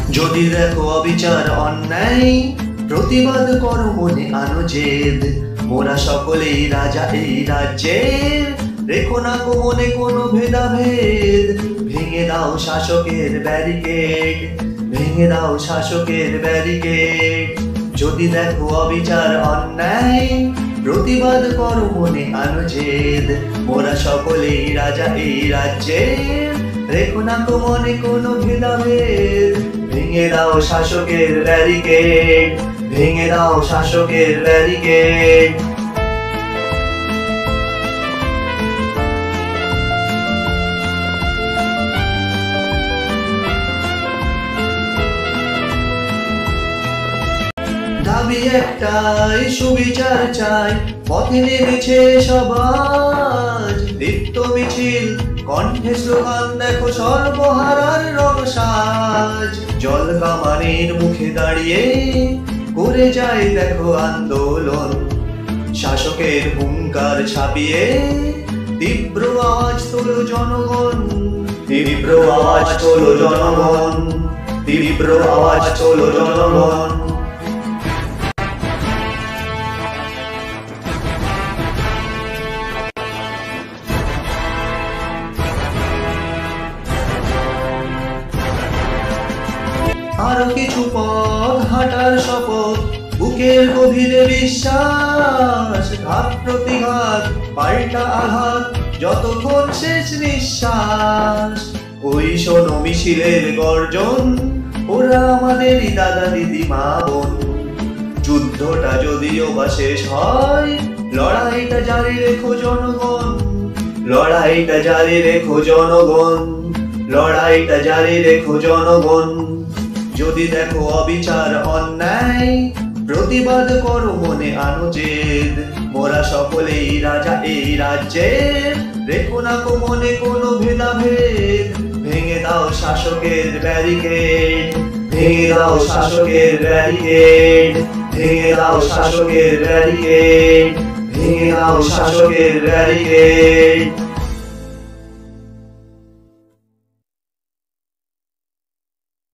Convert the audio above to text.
যদি দেখো অবিচার অন্যায়, প্রতিবাদ করো মনে আনো জেদ। মোরা সকলেই রাজা এই রাজ্যের, রেখো না কো মনে কোনো ভেদাভেদ। ভেঙে দাও শাসকের ব্যারিকেড, ভেঙে দাও শাসকের ব্যারিকেড। যদি দেখো অবিচার অন্যায়, প্রতিবাদ করো মনে আনো জেদ। মোরা সকলেই রাজা এই রাজ্যের, রেখো না কো মনে কোনো ভেদাভেদ। ভেঙে দাও শাসকের ব্যারিকেড, ভেঙে দাও শাসকের ব্যারিকেড। দাবি একটাই, সুবিচার চাই, পথে নেমেছে সবাজ। দীপ্ত মিছিল, কণ্ঠে স্লোগান, দেখো সর্বহারার রং সাজ। জল কামানের মুখে দাঁড়িয়ে করে যায় দেখো আন্দোলন। শাসকের হুঙ্কার ছাপিয়ে তীব্র আওয়াজ তোলো জনগণ, তীব্র আওয়াজ তোলো জনগণ, তীব্র আওয়াজ তোলো জনগণ। আরো কিছু পথ হাঁটার শপথ, বুকের গভীরে বিশ্বাস। ঘাত প্রতিঘাত, পাল্টা আঘাত, যতক্ষণ শেষ নিঃশ্বাস। ওই শোনো মিছিলের গর্জন, ওরা আমাদেরই দাদা দিদি মা বোন। যুদ্ধটা যদিও বা শেষ হয়, লড়াইটা জারি রেখো জনগণ, লড়াইটা জারি রেখো জনগণ, লড়াইটা জারি রেখো জনগণ। যদি দেখো অবিচার অন্যায়, প্রতিবাদ করো মনে আনো জেদ। মোরা সকলেই রাজা এই রাজ্যের, রেখো না কো মনে কোনো ভেদাভেদ। ভেঙে দাও শাসকের ব্যারিকেড, ভেঙে দাও শাসকের ব্যারিকেড, ভেঙে দাও শাসকের ব্যারিকেড, ভেঙে দাও শাসকের ব্যারিকেড।